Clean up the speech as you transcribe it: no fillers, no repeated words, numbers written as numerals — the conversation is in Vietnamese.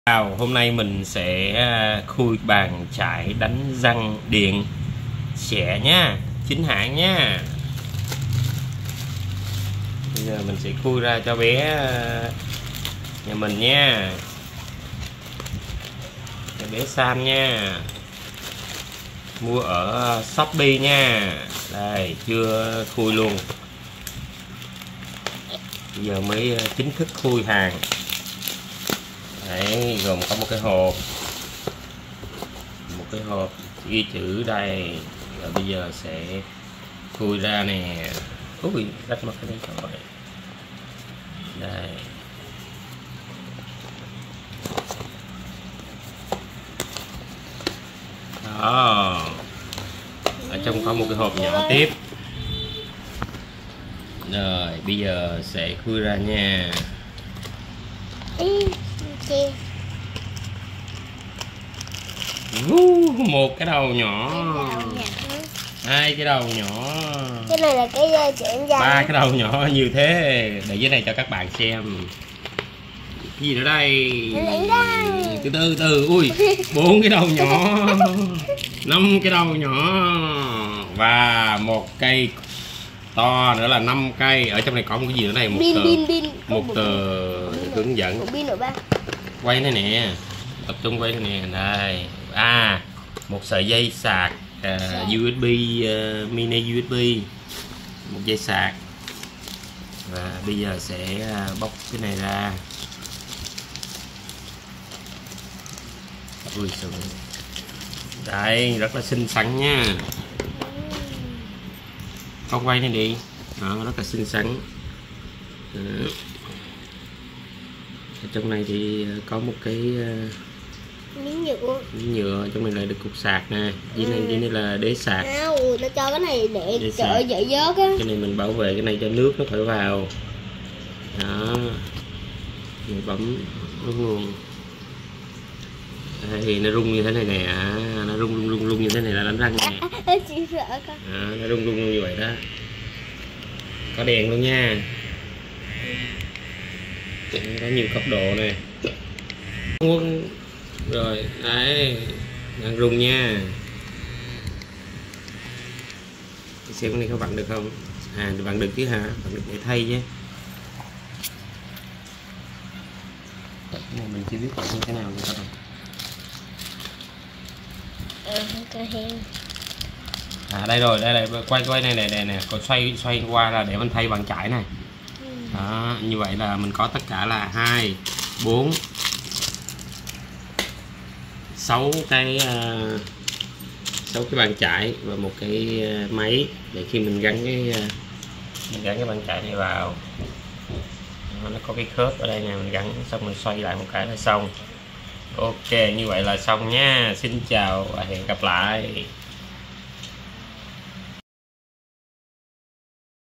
Hôm nay mình sẽ khui bàn chải đánh răng điện xẻ nha, chính hãng nha. Bây giờ mình sẽ khui ra cho bé nhà mình nha, cho bé Sam nha. Mua ở Shopee nha. Đây, chưa khui luôn. Bây giờ mới chính thức khui hàng. Đấy, gồm có một cái hộp ghi chữ đây. Rồi bây giờ sẽ khui ra nè. Ui, rách mất cái đấy rồi. Đây. Đó. Ở trong có một cái hộp nhỏ tiếp. Rồi, bây giờ sẽ khui ra nha. Một cái đầu nhỏ, hai cái đầu nhỏ, cái này là cái chuyện răng, ba cái đầu nhỏ như thế. Để dưới này cho các bạn xem. Cái gì nữa đây? Từ từ, ui, bốn cái đầu nhỏ, năm cái đầu nhỏ và một cây to nữa là 5 cây. Ở trong này có một cái gì nữa này, một tờ hướng dẫn. Quay này nè, tập trung quay này nè. Đây, một sợi dây sạc USB, mini USB, một dây sạc. Và bây giờ sẽ bóc cái này ra. Ui trời, đây rất là xinh xắn nha. Con quay này đi, đó, rất là xinh xắn. Ở trong này thì có một cái miếng nhựa, trong này lại được cục sạc nè. Dưới này là đế sạc. Nó cho cái này để trợ dậy vớt á. Cái này mình bảo vệ cái này cho nước nó khỏi vào. Đó, mình bấm đúng luôn. Đây, nó rung như thế này nè, nó rung như thế này là đánh răng nè. Chị sợ con. Nó rung như vậy đó. Có đèn luôn nha. Có nhiều cấp độ nè. Rồi, đấy, đang rung nha. Xem cái này có vặn được không? Vặn được chứ hả? Vặn được để thay chứ. Mình chưa biết vặn như thế nào nữa các bạn. Đây rồi, đây quay này nè, còn xoay qua là để mình thay bàn chải này. Đó, như vậy là mình có tất cả là 2, 4, 6 cái bàn chải và một cái máy để khi mình gắn cái bàn chải này vào. Nó có cái khớp ở đây nè, mình gắn xong mình xoay lại một cái là xong. Ok, như vậy là xong nha. Xin chào và hẹn gặp lại.